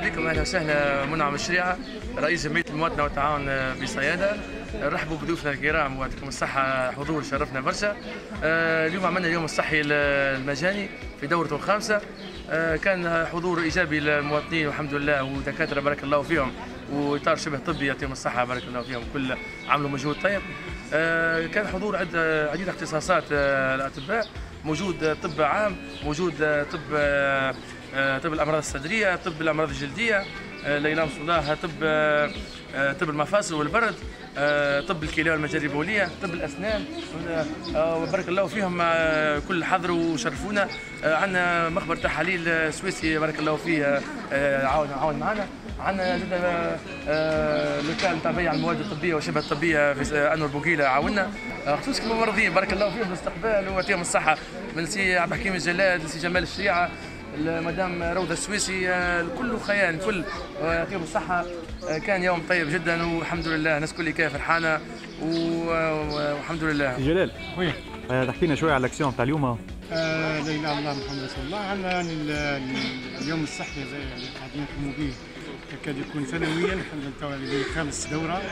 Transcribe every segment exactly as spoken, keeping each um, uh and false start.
بكم، اهلا وسهلا. منعم الشريعه رئيس جمعيه المواطنه والتعاون بصياده. رحبوا بضيوفنا الكرام ويعطيكم الصحه، حضور شرفنا برشا. اليوم عملنا اليوم الصحي المجاني في دورته الخامسه. كان حضور ايجابي للمواطنين والحمد لله، ودكاتره بارك الله فيهم، واطار شبه طبي يعطيهم الصحه بارك الله فيهم، كل عملوا مجهود طيب. كان حضور عد عديد اختصاصات الاطباء، موجود طب عام، موجود طب طب الامراض الصدريه، طب الامراض الجلديه، ليلام صلاح، طب طب المفاصل والبرد، طب الكلى والمجاري البوليه، طب الاسنان، وبارك الله فيهم كل حضروا وشرفونا. عندنا مخبر تحاليل سويسري بارك الله فيه عاون عاون معنا. عندنا لوكال نتاع بيع المواد الطبيه وشبه الطبيه في انور بوقيله عاونا، خصوصا الممرضين بارك الله فيهم بالاستقبال ويعطيهم الصحه، من سي عبد الحكيم الجلاد لسي جمال الشريعه، المدام روضه السويسي، الكل خيان الكل يعطيهم الصحه. كان يوم طيب جدا والحمد لله، الناس كل كيف فرحانه والحمد لله. جلال وي تحكي لنا شويه على الاكسيون تاع اليوم. آه لا اله الا الله محمد رسول الله. عندنا اليوم الصحي اللي قاعدين نقوموا به يكاد يكون سنويا، الحمد لله خامس دوره،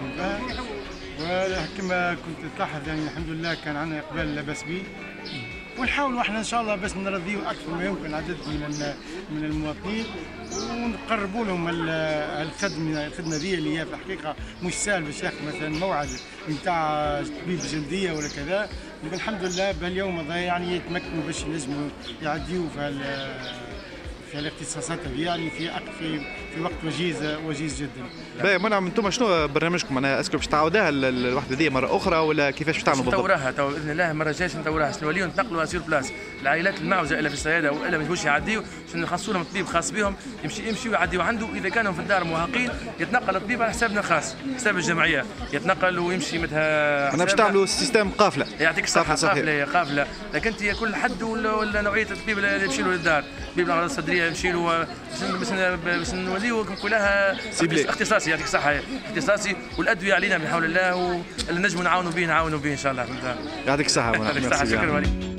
وكما كنت تلاحظ يعني الحمد لله كان عندنا اقبال لا باس به، ونحاولوا احنا ان شاء الله باش نرضيوا اكثر ما يمكن عدد من من المواطنين، ونقربوا لهم الخدمه الخدمه ذي اللي هي في الحقيقه مش سهل باش ياخذ مثلا موعد نتاع طبيب جلديه ولا كذا. الحمد لله باليوم هذا يعني يتمكنوا باش ينجموا يعديوا في في الاختصاصات هذه يعني في في في وقت وجيز وجيز جدا. باهي منعم، انتم شنو برنامجكم؟ انا اسكو باش تعاودوها الوحده ذي مره اخرى ولا كيفاش باش تعملوا بالضبط؟ نطورها تو باذن الله، المره الجايه نطورها، نوليو نتنقلوا اسير بلاس العائلات المعوزه الا في الصياده والا ما يجوش يعديوا، باش نخصصوا لهم طبيب خاص بهم يمشي يمشي ويعديوا عنده. اذا كانوا في الدار معاقين يتنقل الطبيب على حسابنا الخاص، حساب الجمعيه يتنقل ويمشي مثلا. انا باش تعملوا سيستم قافله. يعطيك الصحه، قافله قافله، لكن انت كل حد ولا نوعيه الطبيب اللي يمشي له للدار، طبيب الامراض الصدريه يمشي له باش نوليو كلها اختصاصي. يعطيك الصحه، اختصاصي، والادويه علينا بحول الله، واللي نجموا نعاونوا به نعاونوا به ان شاء الله. يعطيك الصحه. يعطيك الصحه، شكرا.